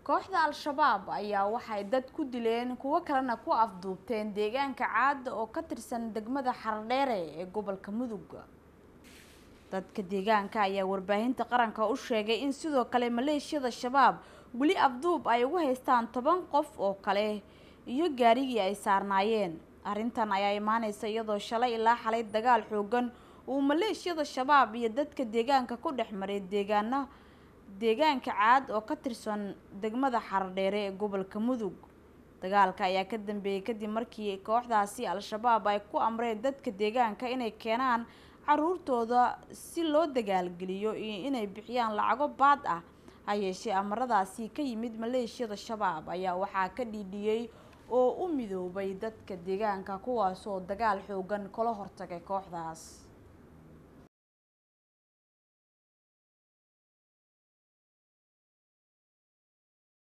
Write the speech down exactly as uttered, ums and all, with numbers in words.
kooxda al-shabaab ayaa waxay dad ku dileen kuwo kalena ku afduubteen deegaanka caad oo ka tirsan degmada Xardheere ee gobolka Mudug. dadka deegaanka ayaa warbaahinta qaranka u sheegay in sidoo kale maleeshiyada shabaab wali afduub ay ugu haystaan toban qof oo kale iyo gaarigii ay saarnaayeen. arrintan ayaa imaanaysa iyadoo shalay ilaa xalay dagaal xoogan uu maleeshiyada shabaab iyo dadka deegaanka ku dhexmaray deegaana deegaanka caad oo ka tirsan degmada Xardheere ee gobolka Mudug. dagaalka ayaa ka dambeeyay kadib markii kooxdaasi al-shabaab ay ku amreen dadka deegaanka inay keenaan caruurtooda si loo dagaalgeliyo iyo inay bixiyaan lacago baad ah. ha yeeshee amaradaasi ka yimid maleeshiyada shabaab ayaa waxaa ka dhiidhiyay oo u midoobay dadka deegaanka kuwaas oo dagaal xoogan kala hortagay kooxdaas.